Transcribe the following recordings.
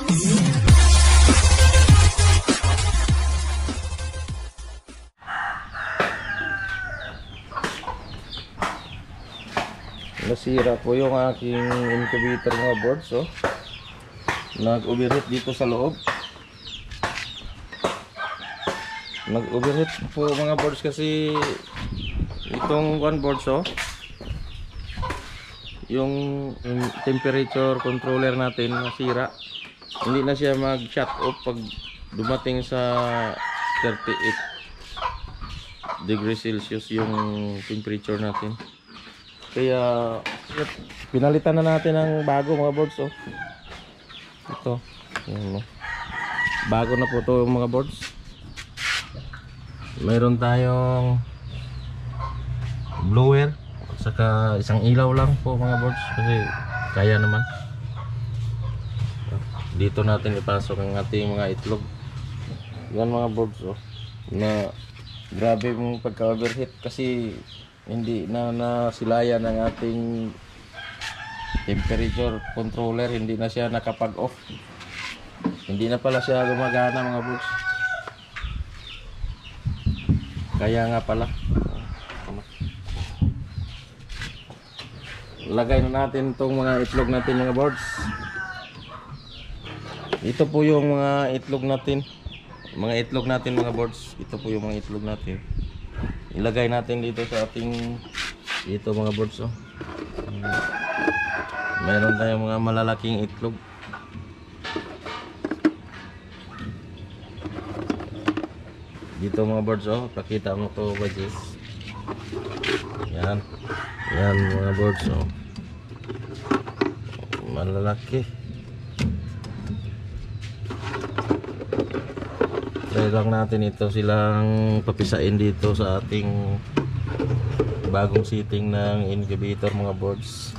Nasira po yung aking incubator mga boards, oh. Nag-overheat dito sa loob. Nag-overheat po mga boards kasi itong one boards, oh. Yung temperature controller natin nasira. Hindi na siya mag-shut off pag dumating sa 38 degrees Celsius yung temperature natin. Kaya pinalitan na natin ng bago mga boards, oh. Ito, yun, oh. Bago na po to mga boards. Mayroon tayong blower at saka isang ilaw lang po mga boards kasi kaya naman. Dito natin ipasok ang ating mga itlog. Yan mga boards, oh. Na grabe yung pagka-overheat kasi hindi na nasilayan ng ating temperature controller, hindi na siya nakapag-off. Hindi na pala siya gumagana mga boards. Kaya nga pala. Lagay na natin itong mga itlog natin mga boards. Ito po yung mga itlog natin. Mga itlog natin mga boards. Ito po yung mga itlog natin. Ilagay natin dito sa ating dito mga boards, oh. Mayroon tayong mga malalaking itlog. Dito mga boards, oh. Pakita mo to guys. Yan. Yan mga boards, oh. Malalaki. Try lang natin ito silang papisain dito sa ating bagong seating ng incubator mga boards.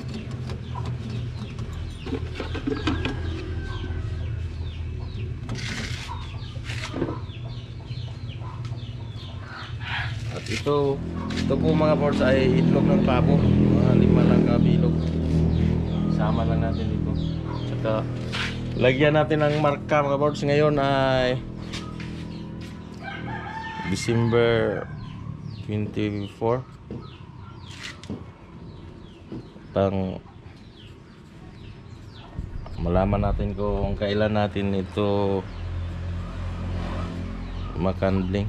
At ito po mga boards ay itlog ng pabo. Mga 5 lang kabilog. Sama lang natin dito. Saka lagyan natin ng marka mga boards. Ngayon ay December 24. Pang malaman natin kung kailan natin ito makandling.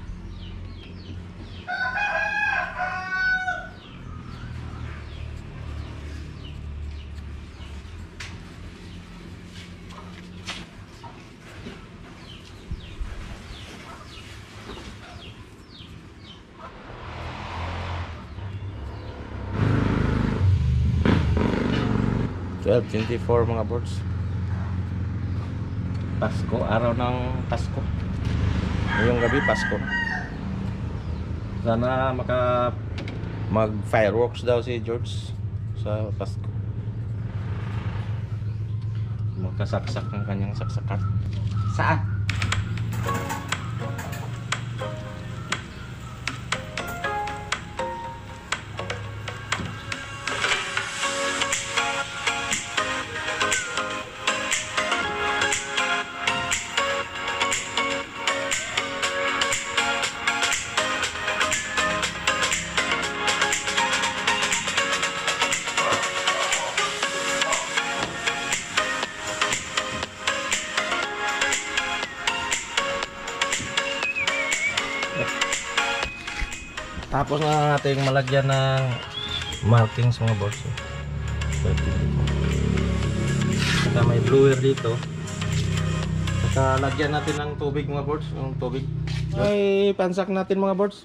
Well, 24 mga boards. Pasko, araw ng Pasko. Ngayong gabi Pasko. Sana mag fireworks daw si George sa Pasko. Magkasaksak ng kanyang saksakan. Saan? Tapos na natin malagyan ng markings mga boards. Saka may blower dito. Saka lagyan natin ng tubig mga boards. Yung tubig. Ay pansak natin mga boards.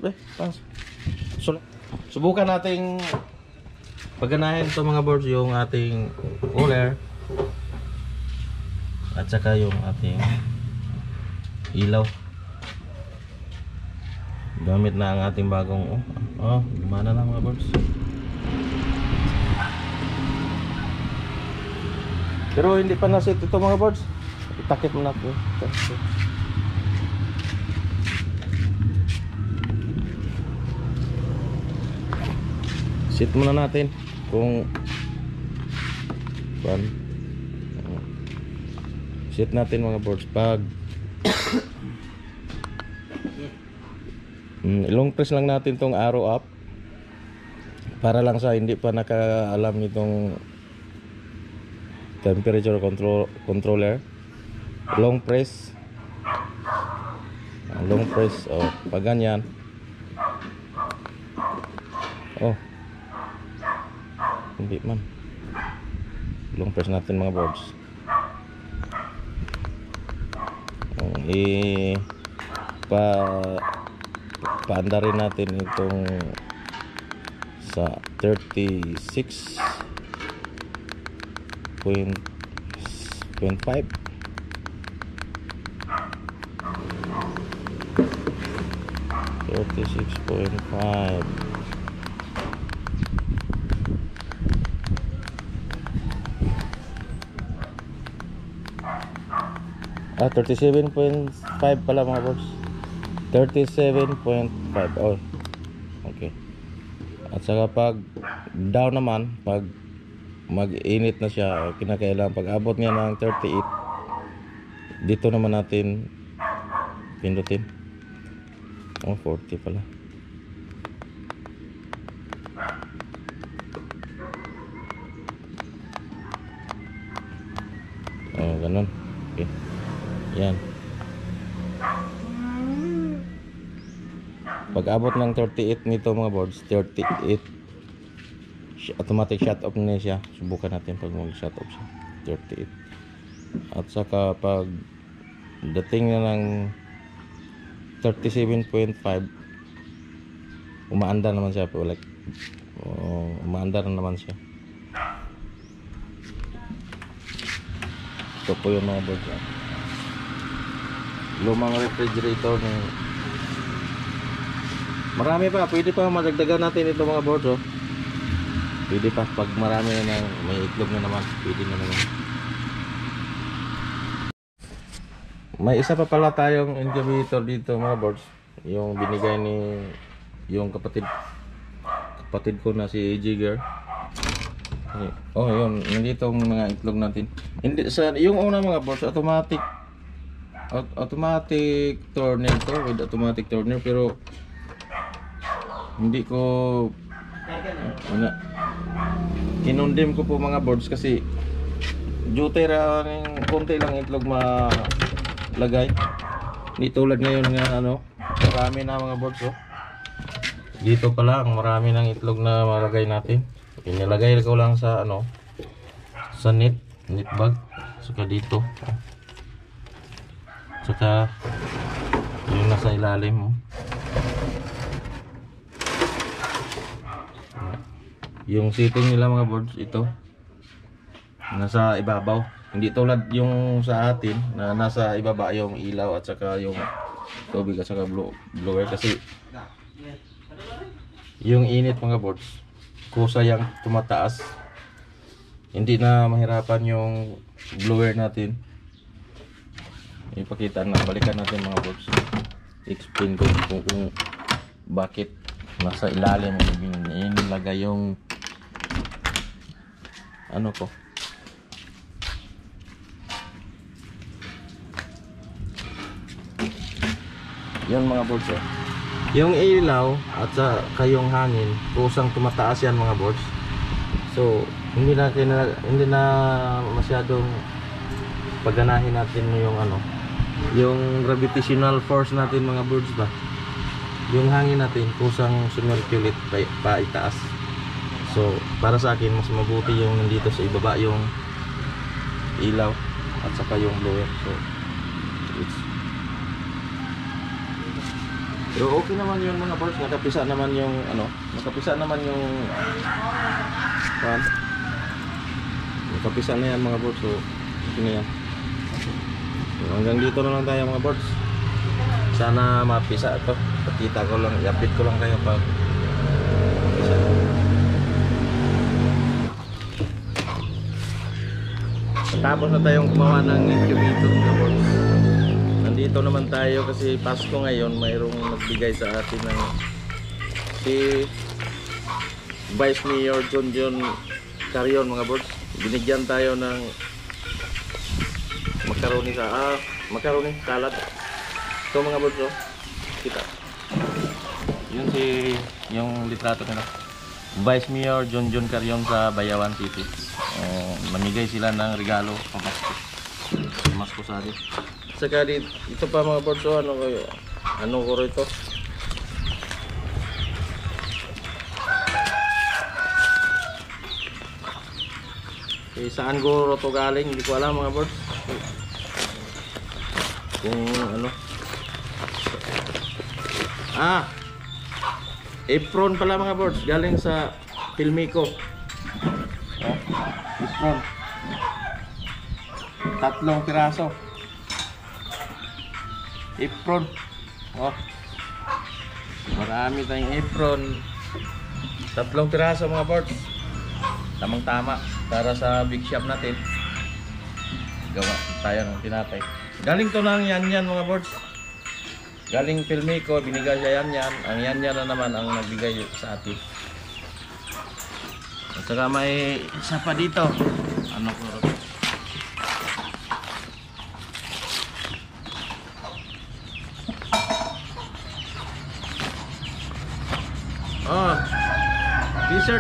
Subukan nating pagganahin ito mga boards. Yung ating cooler. At saka yung ating ilaw. Gamit na ang ating bagong gumana na mga boards. Pero hindi pa na-set ito mga boards. Itakip mo natin. Set muna natin kung set natin mga boards. Pag long press lang natin tong arrow up para lang sa hindi pa nakaalam nitong temperature controller. Long press, oh, pag ganyan, oh, hindi man, long press natin mga boards. Paanda rin natin itong sa 36.5. 36.5. Ah, 37.5 pala mga boss. 37.5. Oh, okay. At saka pag down naman, pag mag-init na siya, kinakailangan pag abot niya ng 38, dito naman natin pindutin. Oh, 40 pala. Oh, ganun. Okay. Yan. Pag abot ng 38 nito mga boards, 38, automatic shut off na siya. Subukan natin pag mag-shut off siya. 38. At saka pag dating na ng 37.5, umaandar naman siya po, like, umaandar na naman siya. Ito po yung mga boards. Lumang refrigerator ng marami pa, pwede pa madagdagan natin ito mga boards, oh. Pwede pa pag marami na may itlog na naman, pwede na naman. May isa pa pala tayong incubator dito mga boards, yung binigay ni yung kapatid ko na si Jigger. Oh, yun, nandito ang mga itlog natin. Hindi sa yung una mga boards, automatic turner to, with automatic turner, pero hindi ko kinondem ko po mga boards kasi duty ra ng konti lang itlog malagay. Hindi tulad ngayon nga marami na mga boards, oh. Dito pa lang marami ng itlog na malagay natin. Inilagay ko lang sa sa net bag, saka dito, saka yung nasa ilalim, oh. Yung seating nila mga boards, ito nasa ibabaw, hindi tulad yung sa atin na nasa ibaba yung ilaw at saka yung tubig at saka blower, kasi yung init mga boards kusa yung tumataas, hindi na mahirapan yung blower natin. Ipakita na, balikan natin mga boards, explain ko kung bakit nasa ilalim inilagay yung ko. Yan mga boards, oh. Yung ilaw at saka yung hangin kusang tumataas yan mga boards, so hindi na masyadong pagganahin natin yung yung gravitational force natin mga boards ba. Yung hangin natin kusang sumirculate pa itaas. So para sa akin mas mabuti yung nandito sa ibaba yung ilaw at saka yung blower. So pero okay naman yung mga boards, nakapisa naman yung nakapisa na yan mga boards, so okay na yan. So, hanggang dito na lang tayo mga boards. Sana mapisa ito. Pakita ko lang, i-update ko lang kayo pag mapisa. Tapos na tayong gumawa ng incubator mga boards. Nandito naman tayo kasi Pasko ngayon, mayroong nagbigay sa atin ng si Vice Mayor John Carion mga boards. Binigyan tayo ng macaroni salad. Ito mga bods, oh. Kita. Yun yung litrato nila. Vice Mayor John Carion sa Bayawan City. Mamigay sila ng regalo pamasko sa atin. Saka ito pa mga bods, oh, ano ko ito? Saan ko ito galing? Hindi ko alam mga bods. Kung ano. Apron pala mga bods. Galing sa Filmico. Apron. 3 piraso. Apron. Marami tayong apron. 3 piraso mga bods. Tamang tama para sa big shop natin. Gawa tayo ng tinapay. Galing to ng yan mga bods. Galing Filmico, binigay siya yan. Ang yan na naman ang nagbigay sa atin. At saka may isa pa dito. Ano ko rin? T-shirt.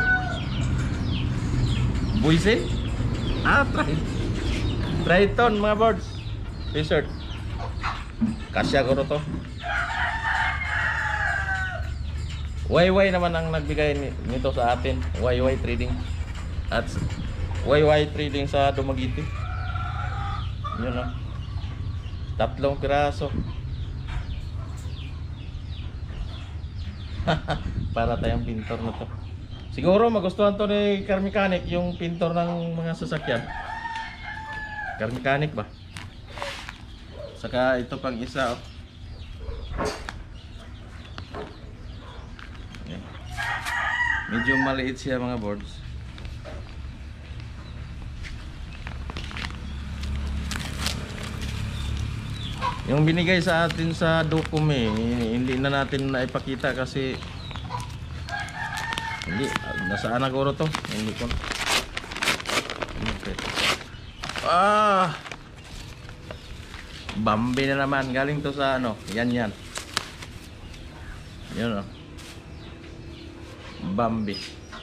Buisin? Triton mga boards. T-shirt. Kasya ko to. YY naman ang nagbigay nito sa atin. YY Trading. At YY Trading sa Dumaguete. Yun, 3 piraso. Para tayong pintor na to. Siguro magustuhan to ni car mechanic, yung pintor ng mga sasakyan. Car mechanic ba? Saka ito pang isa, medyo maliit siya mga boards. Yung binigay sa atin sa Docome, hindi na natin naipakita kasi hindi, nasaan na guro to? Hindi ko. Okay. Bambi na naman, galing to sa ano, yan. Yun Bambi.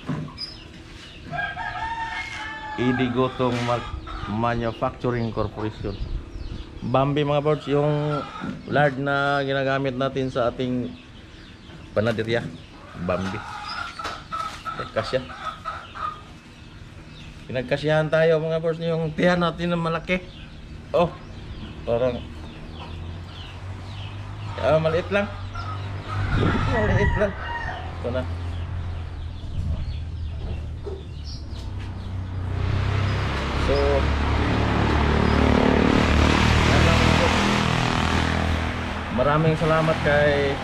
Idigotong Manufacturing Corporation. Bambi mga boards, yung lard na ginagamit natin sa ating panaderya. Bambi. Kasya. Pinagkasyahan tayo mga boards, yung tiyan natin na malaki. Parang maliit lang. Ito na. So maraming salamat kay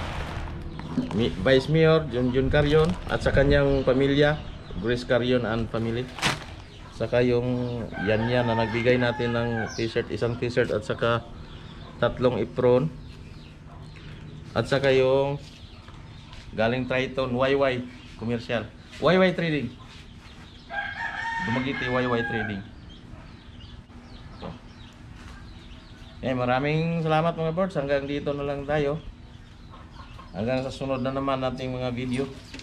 Vice Mayor John Carion at sa kanyang pamilya, Grace Carion and family. Saka yung yan na nagbigay natin ng t-shirt, isang t-shirt at saka 3 apron. At saka yung galing Triton YY commercial. YY Trading. Dumaguete YY Trading. Maraming salamat mga boards. Hanggang dito na lang tayo. Hanggang sa sunod na naman nating mga video.